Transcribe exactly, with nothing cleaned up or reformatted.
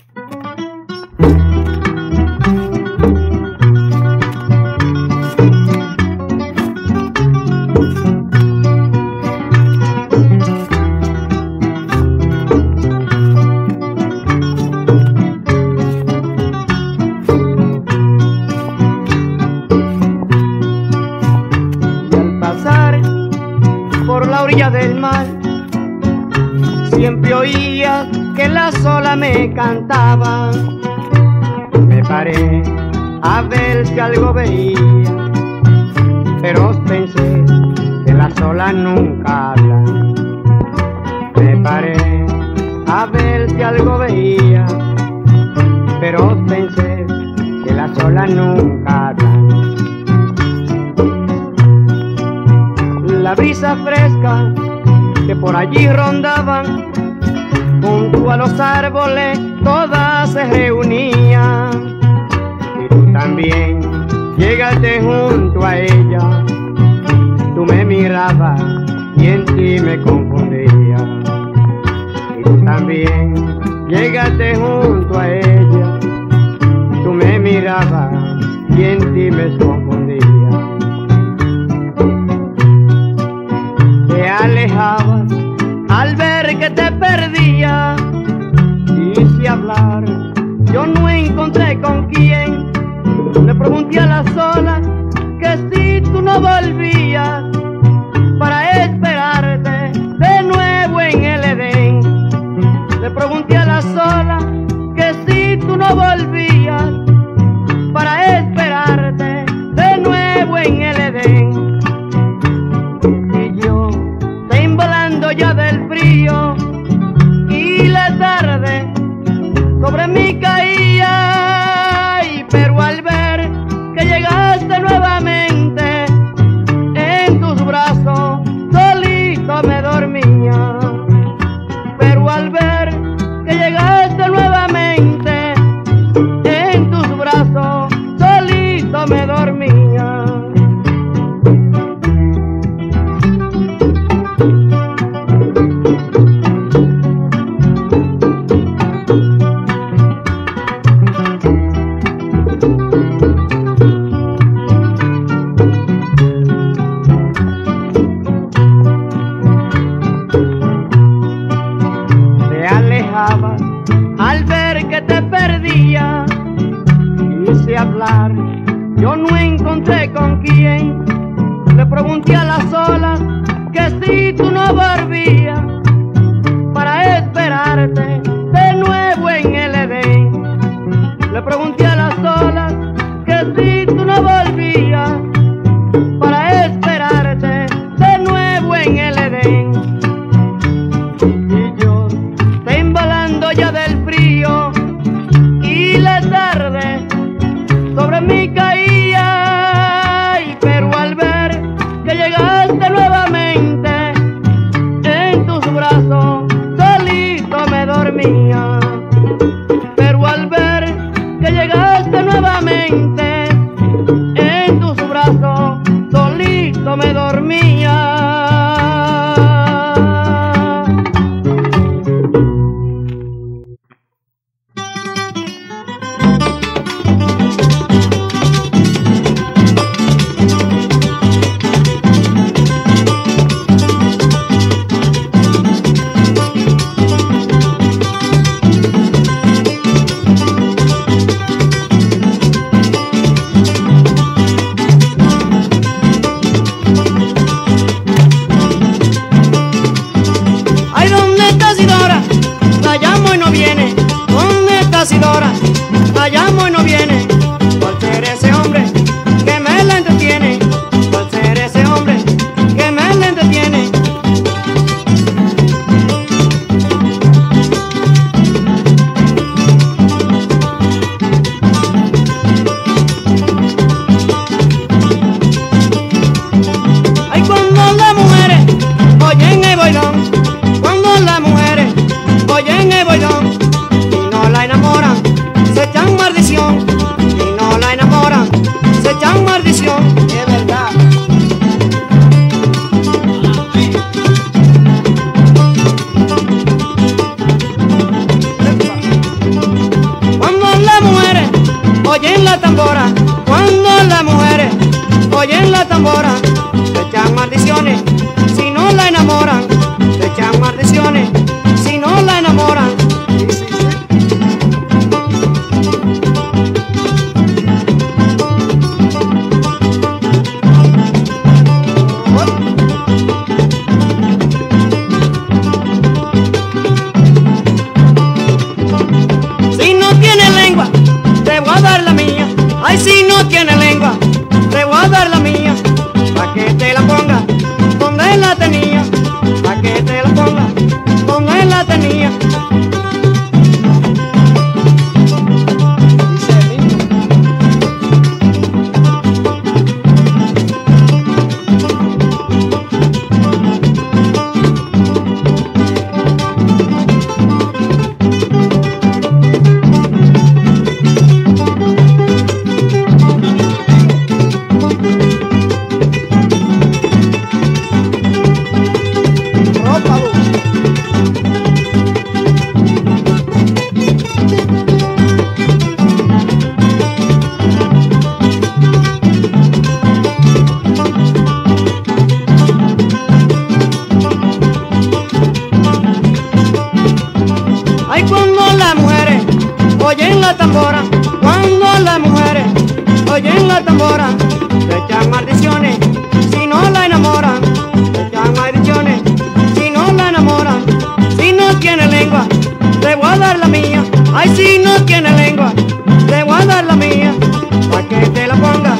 Del mar, siempre oía que la sola me cantaba. Me paré a ver si algo veía, pero pensé que la sola nunca habla. Me paré a ver si algo veía, pero pensé que la sola nunca habla. La brisa fresca que por allí rondaban, junto a los árboles todas se reunían. Y tú también llegaste junto a ella, tú me mirabas y en ti me confundía. Y tú también llegaste junto a ella, tú me mirabas y en ti me confundía. Te alejabas al ver que te perdía, quise hablar, yo no encontré con quién. Le pregunté a la sola que si tú no volvías, para esperarte de nuevo en el Edén. Le pregunté a la sola que si tú no volvías, para esperarte de nuevo en el Edén. Ya del frío y la tarde sobre mí caía, y pero al ver que llegaste nuevamente en tus brazos solito me dormía. Pero al ver que llegaste nuevamente en tus brazos solito me dormía. Al ver que te perdía, quise hablar, yo no encontré con quién. Le pregunté a la sola que si tú no volvías, para esperarte de nuevo en el Edén. Le pregunté a la sola que si tú no volvías, para esperarte de nuevo en el Edén. Ya del frío y la tarde sobre mí caía, y pero al ver que llegaste nuevamente en tus brazos solito me dormía. Pero al ver que llegaste nuevamente en tus brazos solito me dormía. Isidora, la llamo y no viene. ¿Cuál será ese hombre que me la entretiene? ¿Cuál será ese hombre que me la entretiene? Ay, cuando las mujeres oyen el boilón, cuando las mujeres oyen el boilón y no la enamoran, se echan maldición. la tambora, cuando las mujeres oyen la tambora, se echan maldiciones si no la enamoran, se echan maldiciones si no la enamoran. Sí, sí, sí. Si no tiene lengua, te voy a dar la mía. Ay, si no tiene lengua, te voy a dar la mía, pa' que te la ponga donde la tenía, pa' que te la ponga donde la tenía. Ay, cuando las mujeres oyen la tambora, cuando las mujeres oyen la tambora, se echan maldiciones si no la enamoran, se echan maldiciones si no la enamoran. Si no tiene lengua, te voy a dar la mía. Ay, si no tiene lengua, te voy a dar la mía, pa' que te la ponga